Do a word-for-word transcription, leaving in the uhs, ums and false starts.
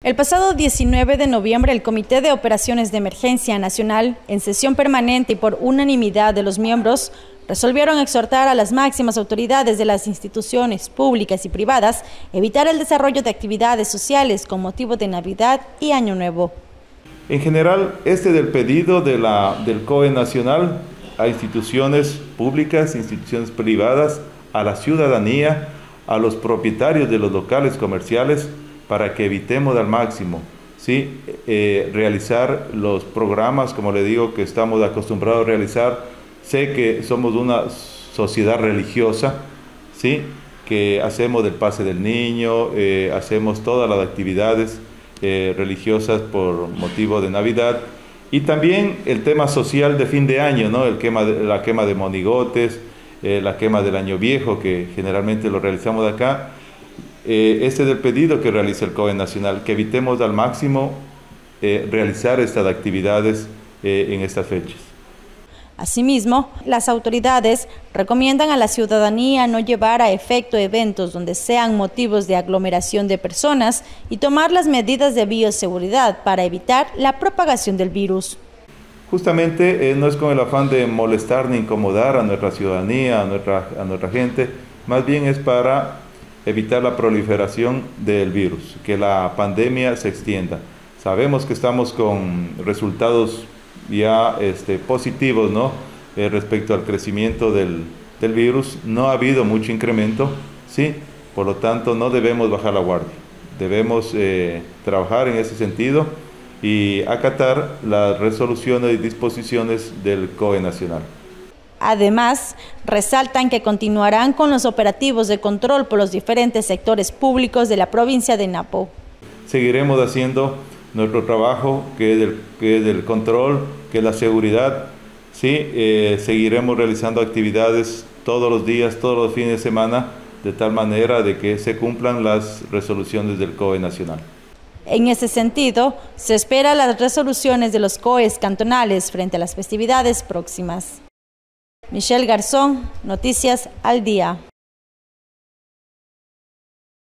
El pasado diecinueve de noviembre, el Comité de Operaciones de Emergencia Nacional, en sesión permanente y por unanimidad de los miembros, resolvieron exhortar a las máximas autoridades de las instituciones públicas y privadas evitar el desarrollo de actividades sociales con motivo de Navidad y Año Nuevo. En general, este del pedido de la, del C O E Nacional a instituciones públicas, instituciones privadas, a la ciudadanía, a los propietarios de los locales comerciales, para que evitemos al máximo, ¿sí? eh, realizar los programas, como le digo, que estamos acostumbrados a realizar. Sé que somos una sociedad religiosa, ¿sí? Que hacemos del pase del niño, eh, hacemos todas las actividades eh, religiosas por motivo de Navidad, y también el tema social de fin de año, ¿no? El quema de, la quema de monigotes, eh, la quema del año viejo, que generalmente lo realizamos de acá. Eh, este es el pedido que realiza el C O E Nacional, que evitemos al máximo eh, realizar estas actividades eh, en estas fechas. Asimismo, las autoridades recomiendan a la ciudadanía no llevar a efecto eventos donde sean motivos de aglomeración de personas y tomar las medidas de bioseguridad para evitar la propagación del virus. Justamente eh, no es con el afán de molestar ni incomodar a nuestra ciudadanía, a nuestra, a nuestra gente, más bien es para evitar la proliferación del virus, que la pandemia se extienda. Sabemos que estamos con resultados ya este, positivos, ¿no? Eh, respecto al crecimiento del, del virus. No ha habido mucho incremento, ¿sí? Por lo tanto, no debemos bajar la guardia. Debemos eh, trabajar en ese sentido y acatar las resoluciones y disposiciones del C O E Nacional. Además, resaltan que continuarán con los operativos de control por los diferentes sectores públicos de la provincia de Napo. Seguiremos haciendo nuestro trabajo, que es del, que es del control, que es la seguridad, ¿sí? Eh, seguiremos realizando actividades todos los días, todos los fines de semana, de tal manera de que se cumplan las resoluciones del C O E Nacional. En ese sentido, se esperan las resoluciones de los C O Es cantonales frente a las festividades próximas. Michelle Garzón, Noticias al Día.